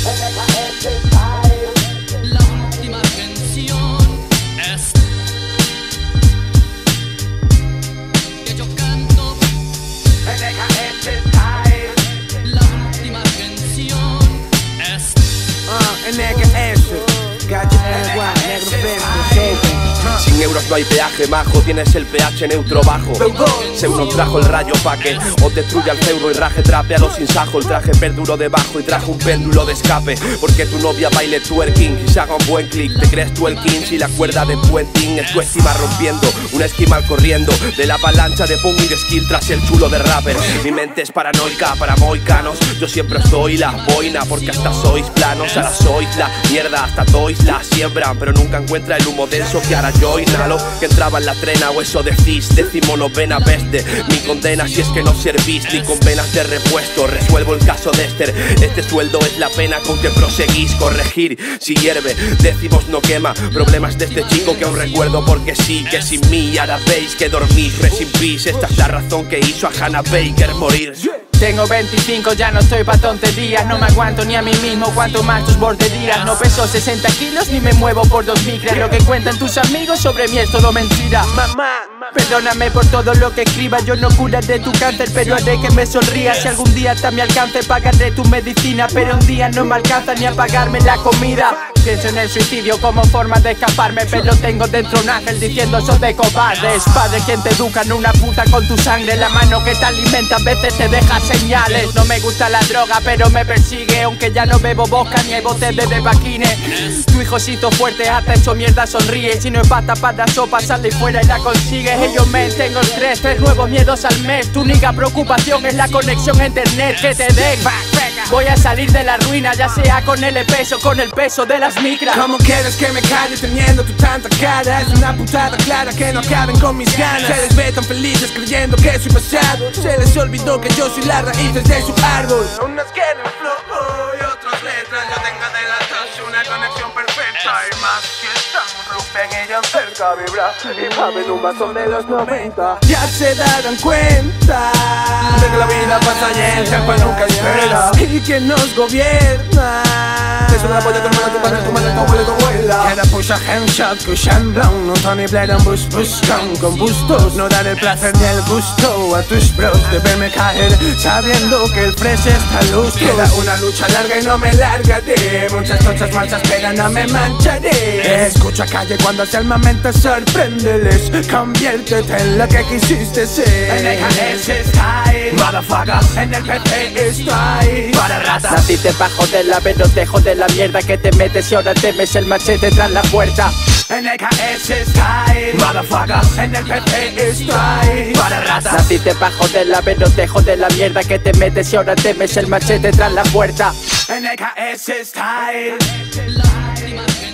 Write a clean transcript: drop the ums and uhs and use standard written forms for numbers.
La última canción es que yo canto. La última canción es Sin euros no hay peaje, majo, tienes el pH neutro bajo. Se uno trajo el rayo pa' que o destruya el euro y raje trapeado sin sajo. El traje perduro debajo y trajo un péndulo de escape. Porque tu novia baile twerking y se haga un buen click. Te crees tú el king si la cuerda de puenting es tu estima rompiendo. Un esquimal corriendo de la avalancha de punk y de skill tras el chulo de rapper. Mi mente es paranoica para moicanos. Yo siempre soy la boina porque hasta sois planos. Ahora sois la mierda, hasta tois la siembran. Pero nunca encuentra el humo denso que ahora yo inhalo. Que entraba en la trena o eso decís. 19ª vez de mi condena. Si es que no servís ni con venas de repuesto. Resuelvo el caso de Esther. Este sueldo es la pena con que proseguís. Corregir si hierve, décimos no quema. Problemas de este chico que aún recuerdo porque sí. Que sin mí ahora veis que dormís. Rest in peace, esta es la razón que hizo a Hannah Baker morir. Tengo 25, ya no estoy pa' tonterías. No me aguanto ni a mí mismo, cuanto más tus borderías. No peso 60 kilos ni me muevo por 2 micras. Lo que cuentan tus amigos sobre mí es todo mentira. Mamá, perdóname por todo lo que escriba. Yo no curaré tu cáncer, pero haré que me sonrías. Si algún día está a mi alcance, pagaré tu medicina. Pero un día no me alcanza ni a pagarme la comida. Pienso en el suicidio como forma de escaparme, pero tengo dentro un ángel diciendo eso de cobardes. Padre quien te educa en una puta con tu sangre. La mano que te alimenta a veces te deja señales. No me gusta la droga pero me persigue, aunque ya no bebo vodka ni hay botes de vaquine. Tu hijocito fuerte hasta hecho mierda sonríe. Si no es pasta para la sopa sale fuera y la consigues. Ellos me tengo el 3 nuevos miedos al mes. Tu única preocupación es la conexión a internet que te den. Voy a salir de la ruina, ya sea con el peso, con el peso de las micras. ¿Cómo quieres que me calle teniendo tu tanta cara? Es una putada clara que no acaben con mis ganas. Se les ve tan felices creyendo que soy pasado. Se les olvidó que yo soy las raíces de su árbol. Unas quieren flow y otras letras. Yo tengo de las dos una conexión perfecta. Y más que están Rubén y yo cerca vibra. Y paven un vaso de los 90. Ya se darán cuenta de que la vida pasa y el tiempo nunca espera. Y que nos gobierna. Eso la polla tu hermana, tu padre, tu madre, tu abuela, tu abuela. Queda puxa handshot, cushion brown. Un Tony Blair, un bus con bustos. No dar el placer ni el gusto a tus bros de verme caer sabiendo que el fresh está lustro. Queda una lucha larga y no me largaré. Muchas tochas marchas pero no me mancharé. Escucha calle cuando sea el momento, sorpréndeles. Conviértete en lo que quisiste ser. En el KS style, motherfuckers. En el PT style, para ratas. Naciste bajo de la pero dejo de la mierda que te metes y ahora temes el machete tras la puerta. En el KS style, motherfuckers. En el PT style, para ratas. Naciste bajo de la pero dejo de la mierda que te metes y ahora temes el machete tras la puerta. En el KS style. la última canción.